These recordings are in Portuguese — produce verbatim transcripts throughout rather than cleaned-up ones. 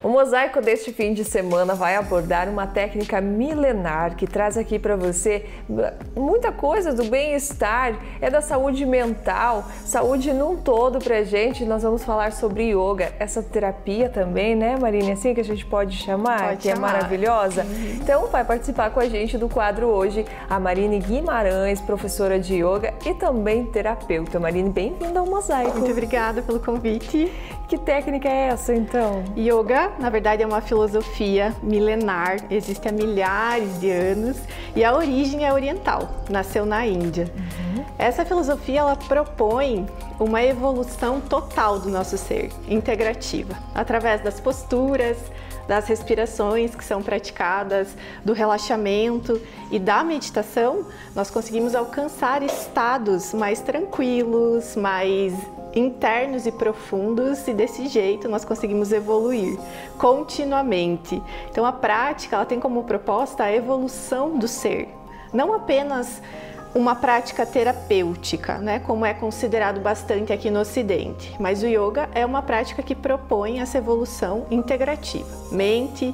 O mosaico deste fim de semana vai abordar uma técnica milenar que traz aqui para você muita coisa do bem-estar, é da saúde mental, saúde num todo pra gente. Nós vamos falar sobre yoga, essa terapia também, né, Marine? Assim que a gente pode chamar, pode que chamar. é maravilhosa. Uhum. Então vai participar com a gente do quadro hoje a Marine Guimarães, professora de yoga e também terapeuta. Marine, bem-vinda ao Mosaico. Muito obrigada pelo convite. Que técnica é essa, então? Yoga, na verdade, é uma filosofia milenar, existe há milhares de anos e a origem é oriental, nasceu na Índia. Uhum. Essa filosofia, ela propõe uma evolução total do nosso ser, integrativa, através das posturas, das respirações que são praticadas, do relaxamento e da meditação, nós conseguimos alcançar estados mais tranquilos, mais internos e profundos, e desse jeito nós conseguimos evoluir continuamente. Então a prática, ela tem como proposta a evolução do ser, não apenas uma prática terapêutica, né, como é considerado bastante aqui no Ocidente, mas o yoga é uma prática que propõe essa evolução integrativa, mente,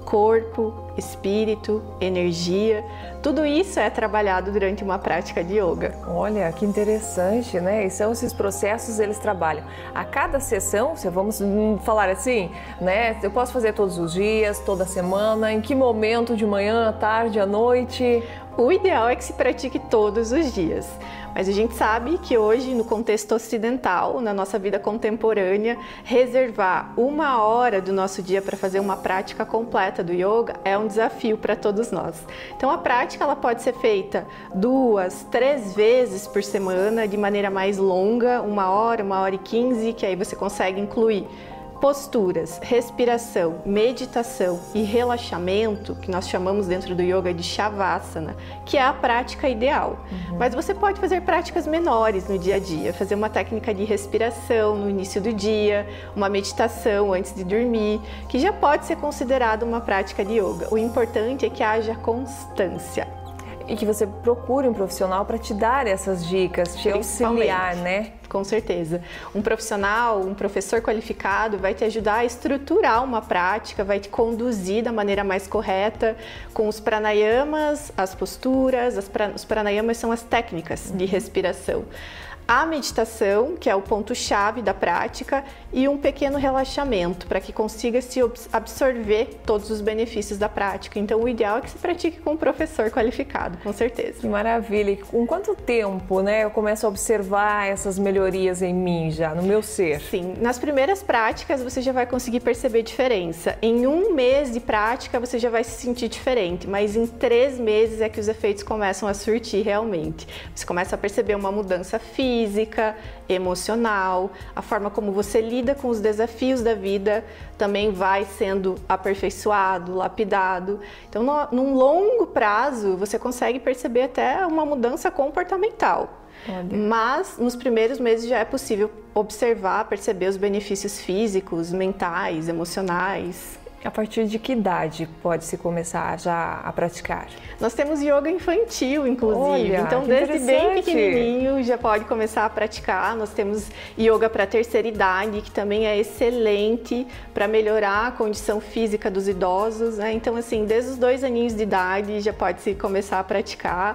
corpo, espírito, energia, tudo isso é trabalhado durante uma prática de yoga. Olha, que interessante, né? E são esses processos, eles trabalham a cada sessão, se vamos falar assim, né? Eu posso fazer todos os dias, toda semana, em que momento, de manhã, à tarde, à noite? O ideal é que se pratique todos os dias, mas a gente sabe que hoje, no contexto ocidental, na nossa vida contemporânea, reservar uma hora do nosso dia para fazer uma prática completa do yoga é um desafio para todos nós. Então a prática, ela pode ser feita duas, três vezes por semana, de maneira mais longa, uma hora, uma hora e quinze, que aí você consegue incluir posturas, respiração, meditação e relaxamento, que nós chamamos dentro do yoga de Shavasana, que é a prática ideal. Uhum. Mas você pode fazer práticas menores no dia a dia, fazer uma técnica de respiração no início do dia, uma meditação antes de dormir, que já pode ser considerada uma prática de yoga. O importante é que haja constância. E que você procure um profissional para te dar essas dicas, te auxiliar, né? Com certeza. Um profissional, um professor qualificado vai te ajudar a estruturar uma prática, vai te conduzir da maneira mais correta com os pranayamas, as posturas. As pra... Os pranayamas são as técnicas de respiração. A meditação, que é o ponto-chave da prática, e um pequeno relaxamento, para que consiga se absorver todos os benefícios da prática. Então, o ideal é que se pratique com um professor qualificado, com certeza. Que maravilha! E com quanto tempo, né, eu começo a observar essas melhorias em mim já, no meu ser? Sim, nas primeiras práticas você já vai conseguir perceber diferença. Em um mês de prática você já vai se sentir diferente, mas em três meses é que os efeitos começam a surtir realmente. Você começa a perceber uma mudança física, física, emocional, a forma como você lida com os desafios da vida também vai sendo aperfeiçoado, lapidado. Então, no, num longo prazo, você consegue perceber até uma mudança comportamental. Olha. Mas nos primeiros meses já é possível observar, perceber os benefícios físicos, mentais, emocionais. A partir de que idade pode-se começar já a praticar? Nós temos yoga infantil, inclusive. Olha, então, desde bem pequenininho já pode começar a praticar. Nós temos yoga para terceira idade, que também é excelente para melhorar a condição física dos idosos, né? Então, assim, desde os dois aninhos de idade já pode-se começar a praticar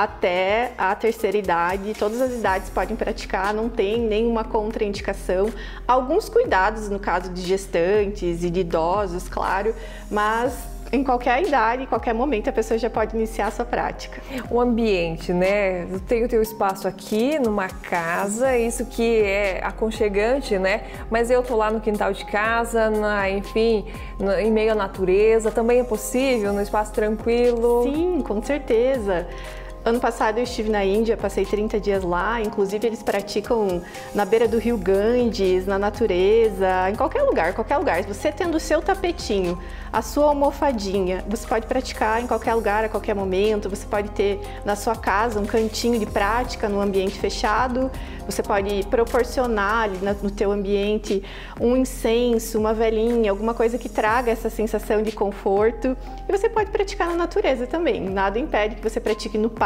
até a terceira idade. Todas as idades podem praticar, não tem nenhuma contraindicação. Alguns cuidados no caso de gestantes e de idosos, claro, mas em qualquer idade, em qualquer momento, a pessoa já pode iniciar a sua prática. O ambiente, né? Eu tenho o teu espaço aqui, numa casa, isso que é aconchegante, né? Mas eu tô lá no quintal de casa, na, enfim, na, em meio à natureza, também é possível, num espaço tranquilo? Sim, com certeza. Ano passado eu estive na Índia, passei trinta dias lá, inclusive eles praticam na beira do rio Ganges, na natureza, em qualquer lugar, qualquer lugar. Você tendo o seu tapetinho, a sua almofadinha, você pode praticar em qualquer lugar, a qualquer momento, você pode ter na sua casa um cantinho de prática no ambiente fechado, você pode proporcionar ali no teu ambiente um incenso, uma velinha, alguma coisa que traga essa sensação de conforto, e você pode praticar na natureza também, nada impede que você pratique no parque,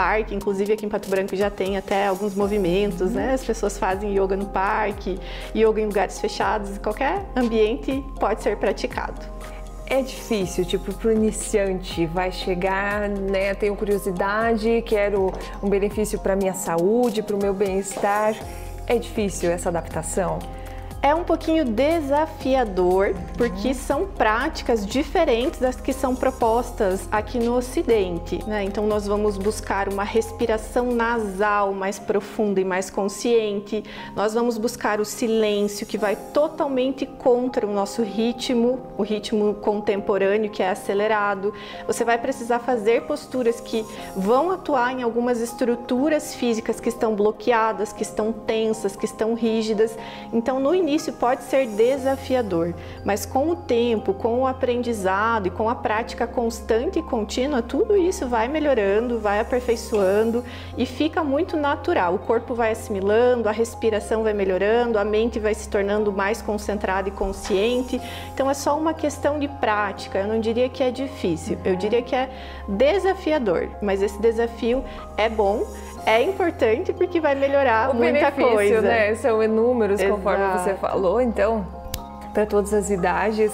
parque, inclusive aqui em Pato Branco já tem até alguns movimentos, né? As pessoas fazem yoga no parque, yoga em lugares fechados, qualquer ambiente pode ser praticado. É difícil, tipo, para o iniciante, vai chegar, né, tenho curiosidade, quero um benefício para minha saúde, para o meu bem-estar. É difícil essa adaptação? É um pouquinho desafiador, porque são práticas diferentes das que são propostas aqui no Ocidente, né? Então nós vamos buscar uma respiração nasal mais profunda e mais consciente, nós vamos buscar o silêncio, que vai totalmente contra o nosso ritmo, o ritmo contemporâneo, que é acelerado. Você vai precisar fazer posturas que vão atuar em algumas estruturas físicas que estão bloqueadas, que estão tensas, que estão rígidas. Então no início Isso pode ser desafiador, mas com o tempo, com o aprendizado e com a prática constante e contínua, tudo isso vai melhorando, vai aperfeiçoando e fica muito natural. O corpo vai assimilando, a respiração vai melhorando, a mente vai se tornando mais concentrada e consciente. Então é só uma questão de prática, eu não diria que é difícil, eu diria que é desafiador, mas esse desafio é bom. É importante porque vai melhorar o muita coisa. Né? São inúmeros, Exato. Conforme você falou, então, para todas as idades,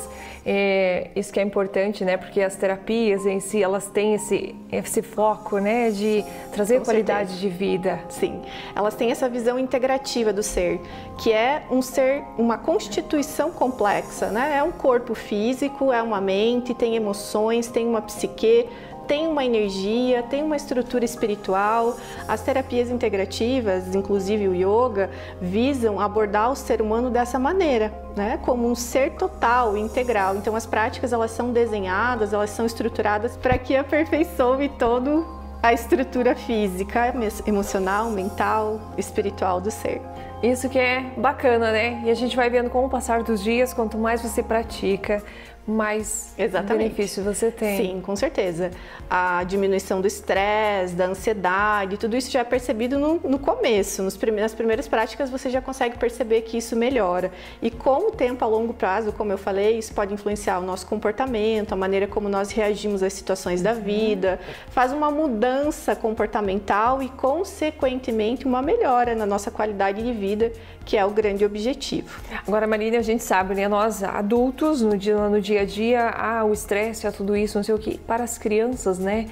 é, isso que é importante, né? Porque as terapias em si, elas têm esse, esse foco, né? De trazer Com qualidade certeza. de vida. Sim, elas têm essa visão integrativa do ser, que é um ser, uma constituição complexa, né? É um corpo físico, é uma mente, tem emoções, tem uma psique, tem uma energia, tem uma estrutura espiritual. As terapias integrativas, inclusive o yoga, visam abordar o ser humano dessa maneira, né? Como um ser total, integral. Então as práticas, elas são desenhadas, elas são estruturadas para que aperfeiçoe todo a estrutura física, emocional, mental, espiritual do ser. Isso que é bacana, né? E a gente vai vendo com o passar dos dias, quanto mais você pratica, mais Exatamente. benefício você tem. Sim, com certeza. A diminuição do estresse, da ansiedade, tudo isso já é percebido no, no começo. Nos prime- nas primeiras práticas você já consegue perceber que isso melhora. E com o tempo, a longo prazo, como eu falei, isso pode influenciar o nosso comportamento, a maneira como nós reagimos às situações da vida, faz uma mudança comportamental e, consequentemente, uma melhora na nossa qualidade de vida, que é o grande objetivo. Agora, Marina, a gente sabe, né? Nós adultos, no dia, no dia a dia, ah, o estresse, ah, tudo isso, não sei o que. Para as crianças, né?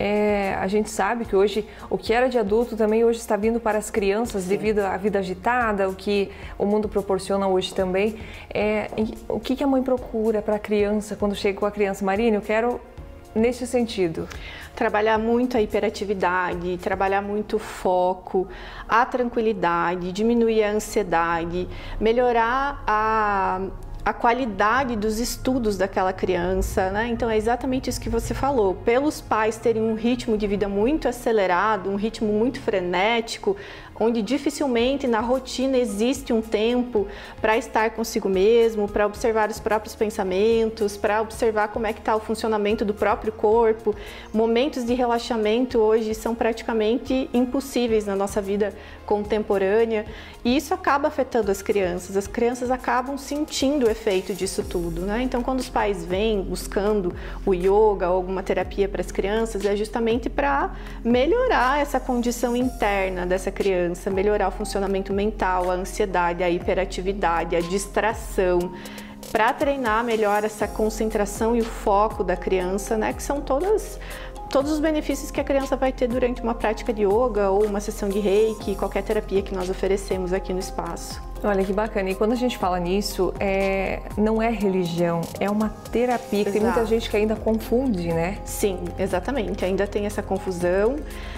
É, a gente sabe que hoje, o que era de adulto também hoje está vindo para as crianças. Sim. Devido à vida agitada, o que o mundo proporciona hoje também. É, o que a mãe procura para a criança quando chega com a criança? Marina, eu quero nesse sentido. Trabalhar muito a hiperatividade, trabalhar muito o foco, a tranquilidade, diminuir a ansiedade, melhorar a, a qualidade dos estudos daquela criança, né? Então é exatamente isso que você falou. Pelos pais terem um ritmo de vida muito acelerado, um ritmo muito frenético, onde dificilmente na rotina existe um tempo para estar consigo mesmo, para observar os próprios pensamentos, para observar como é que está o funcionamento do próprio corpo. Momentos de relaxamento hoje são praticamente impossíveis na nossa vida contemporânea e isso acaba afetando as crianças. As crianças acabam sentindo o efeito disso tudo, né? Então, quando os pais vêm buscando o yoga ou alguma terapia para as crianças, é justamente para melhorar essa condição interna dessa criança, melhorar o funcionamento mental, a ansiedade, a hiperatividade, a distração, para treinar melhor essa concentração e o foco da criança, né? Que são todas, todos os benefícios que a criança vai ter durante uma prática de yoga ou uma sessão de reiki, qualquer terapia que nós oferecemos aqui no espaço. Olha que bacana, e quando a gente fala nisso, é, não é religião, é uma terapia, que tem muita gente que ainda confunde, né? Sim, exatamente, ainda tem essa confusão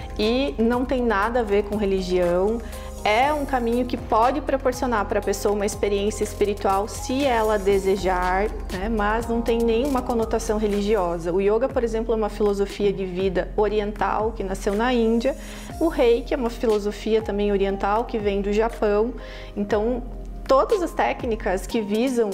e não tem nada a ver com religião. É um caminho que pode proporcionar para a pessoa uma experiência espiritual se ela desejar, né? Mas não tem nenhuma conotação religiosa. O yoga, por exemplo, é uma filosofia de vida oriental que nasceu na Índia. O reiki é uma filosofia também oriental que vem do Japão. Então, todas as técnicas que visam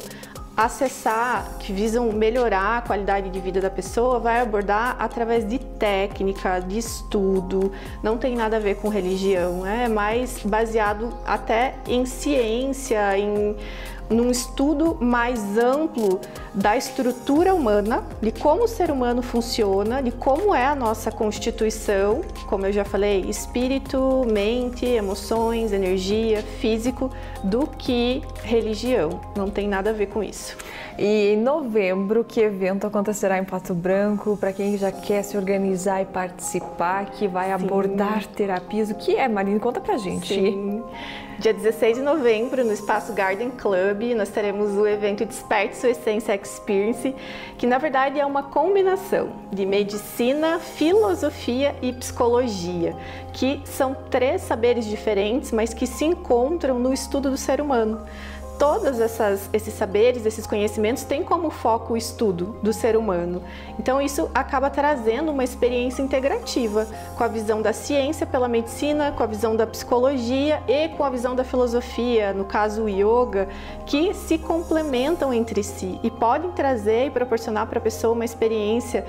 acessar, que visam melhorar a qualidade de vida da pessoa, vai abordar através de técnica, de estudo, não tem nada a ver com religião, é mais baseado até em ciência, em num estudo mais amplo da estrutura humana, de como o ser humano funciona, de como é a nossa constituição, como eu já falei, espírito, mente, emoções, energia, físico, do que religião. Não tem nada a ver com isso. E em novembro, que evento acontecerá em Pato Branco? Para quem já quer se organizar e participar, que vai Sim. abordar terapias. O que é, Marine? Conta pra gente. Sim. Dia dezesseis de novembro, no Espaço Garden Club, nós teremos o evento Desperte Sua Essência Experience, que na verdade é uma combinação de medicina, filosofia e psicologia, que são três saberes diferentes, mas que se encontram no estudo do ser humano. Todos essas, esses saberes, esses conhecimentos têm como foco o estudo do ser humano. Então isso acaba trazendo uma experiência integrativa, com a visão da ciência pela medicina, com a visão da psicologia e com a visão da filosofia, no caso o yoga, que se complementam entre si e podem trazer e proporcionar para a pessoa uma experiência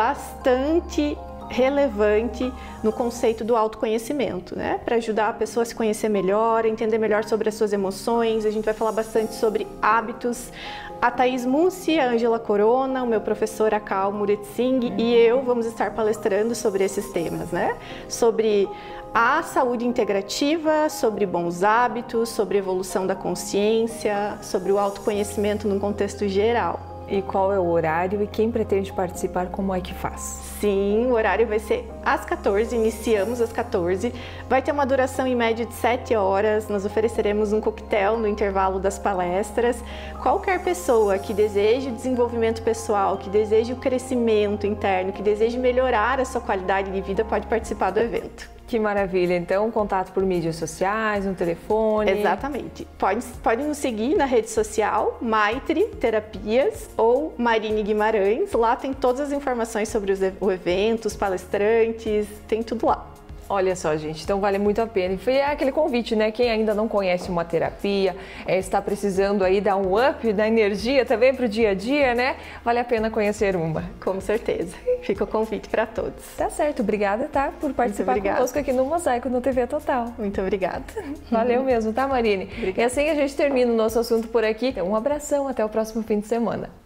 bastante relevante no conceito do autoconhecimento, né? Para ajudar a pessoa a se conhecer melhor, a entender melhor sobre as suas emoções. A gente vai falar bastante sobre hábitos. A Thaís Mussi, a Ângela Corona, o meu professor Akal Muret Singh uhum. e eu vamos estar palestrando sobre esses temas, né? Sobre a saúde integrativa, sobre bons hábitos, sobre evolução da consciência, sobre o autoconhecimento num contexto geral. E qual é o horário e quem pretende participar, como é que faz? Sim, o horário vai ser às quatorze, iniciamos às quatorze. Vai ter uma duração em média de sete horas. Nós ofereceremos um coquetel no intervalo das palestras. Qualquer pessoa que deseje o desenvolvimento pessoal, que deseje o crescimento interno, que deseje melhorar a sua qualidade de vida, pode participar do evento. Que maravilha! Então, contato por mídias sociais, no telefone? Exatamente. Pode, pode nos seguir na rede social, Maitri Terapias ou Marine Guimarães. Lá tem todas as informações sobre os, o evento, os palestrantes, tem tudo lá. Olha só, gente, então vale muito a pena. E foi aquele convite, né? Quem ainda não conhece uma terapia, é, está precisando aí dar um up da energia também para o dia a dia, né? Vale a pena conhecer uma. Com certeza. Fica o convite para todos. Tá certo. Obrigada, tá? Por participar conosco aqui no Mosaico, no T V Total. Muito obrigada. Valeu mesmo, tá, Marine? Obrigada. E assim a gente termina o nosso assunto por aqui. Um abração, até o próximo fim de semana.